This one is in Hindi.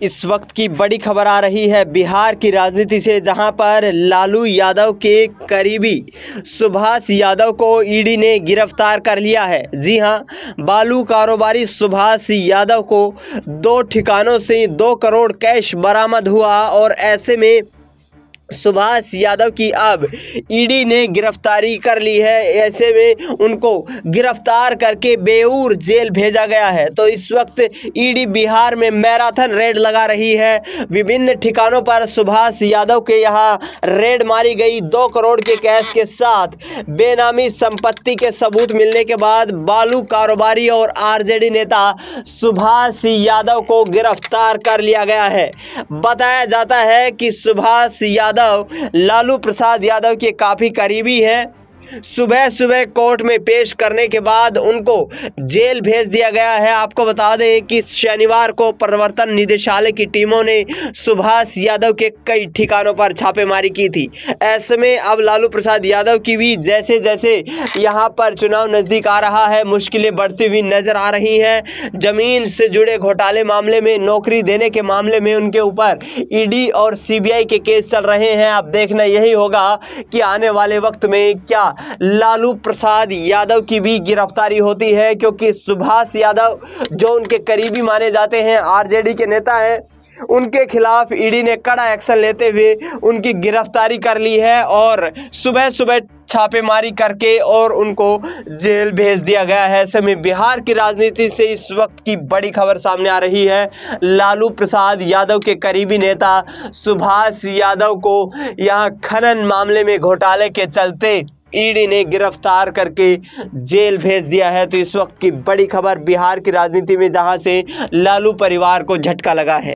इस वक्त की बड़ी खबर आ रही है बिहार की राजनीति से, जहां पर लालू यादव के करीबी सुभाष यादव को ईडी ने गिरफ्तार कर लिया है। जी हां, बालू कारोबारी सुभाष यादव को 2 ठिकानों से 2 करोड़ कैश बरामद हुआ और ऐसे में सुभाष यादव की अब ईडी ने गिरफ्तारी कर ली है। ऐसे में उनको गिरफ्तार करके बेऊर जेल भेजा गया है। तो इस वक्त ईडी बिहार में मैराथन रेड लगा रही है। विभिन्न ठिकानों पर सुभाष यादव के यहां रेड मारी गई। 2 करोड़ के कैश के साथ बेनामी संपत्ति के सबूत मिलने के बाद बालू कारोबारी और आरजेडी नेता सुभाष यादव को गिरफ्तार कर लिया गया है। बताया जाता है कि सुभाष यादव लालू प्रसाद यादव के काफी करीबी हैं। सुबह सुबह कोर्ट में पेश करने के बाद उनको जेल भेज दिया गया है। आपको बता दें कि शनिवार को प्रवर्तन निदेशालय की टीमों ने सुभाष यादव के कई ठिकानों पर छापेमारी की थी। ऐसे में अब लालू प्रसाद यादव की भी जैसे जैसे यहां पर चुनाव नजदीक आ रहा है, मुश्किलें बढ़ती हुई नजर आ रही हैं। जमीन से जुड़े घोटाले मामले में, नौकरी देने के मामले में उनके ऊपर ईडी और सीबीआई के केस चल रहे हैं। अब देखना यही होगा कि आने वाले वक्त में क्या लालू प्रसाद यादव की भी गिरफ्तारी होती है, क्योंकि सुभाष यादव जो उनके करीबी माने जाते हैं, आरजेडी के नेता हैं, उनके खिलाफ ईडी ने कड़ा एक्शन लेते हुए उनकी गिरफ्तारी कर ली है और सुबह सुबह छापेमारी करके और उनको जेल भेज दिया गया है। ऐसे में बिहार की राजनीति से इस वक्त की बड़ी खबर सामने आ रही है। लालू प्रसाद यादव के करीबी नेता सुभाष यादव को यहां खनन मामले में घोटाले के चलते ईडी ने गिरफ्तार करके जेल भेज दिया है। तो इस वक्त की बड़ी खबर बिहार की राजनीति में, जहां से लालू परिवार को झटका लगा है।